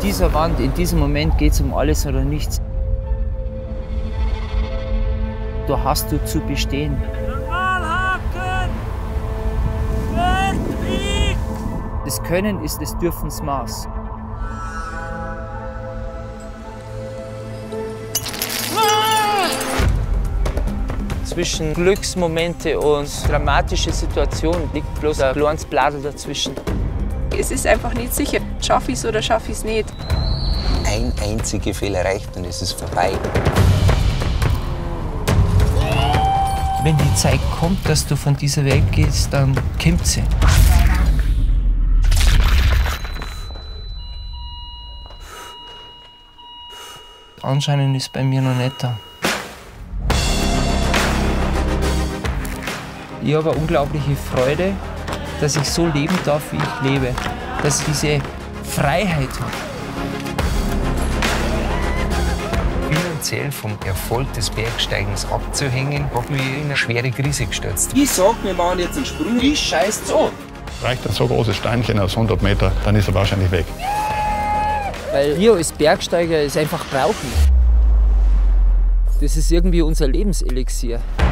dieser Wand, in diesem Moment geht es um alles oder nichts. Da hast du zu bestehen. Das Können ist des Dürfens Maß. Zwischen Glücksmomente und dramatische Situationen liegt bloß ein kleines Bladel dazwischen. Es ist einfach nicht sicher, schaffe ich es oder schaffe ich es nicht. Ein einziger Fehler reicht und es ist vorbei. Wenn die Zeit kommt, dass du von dieser Welt gehst, dann kommt sie. Anscheinend ist bei mir noch nicht da. Ich habe eine unglaubliche Freude, dass ich so leben darf, wie ich lebe. Dass ich diese Freiheit habe. Finanziell vom Erfolg des Bergsteigens abzuhängen, hat mich in eine schwere Krise gestürzt. Ich sag, wir machen jetzt einen Sprung, ich scheiß's an. Reicht ein so großes Steinchen aus 100 Meter, dann ist er wahrscheinlich weg. Weil wir als Bergsteiger es einfach brauchen. Das ist irgendwie unser Lebenselixier.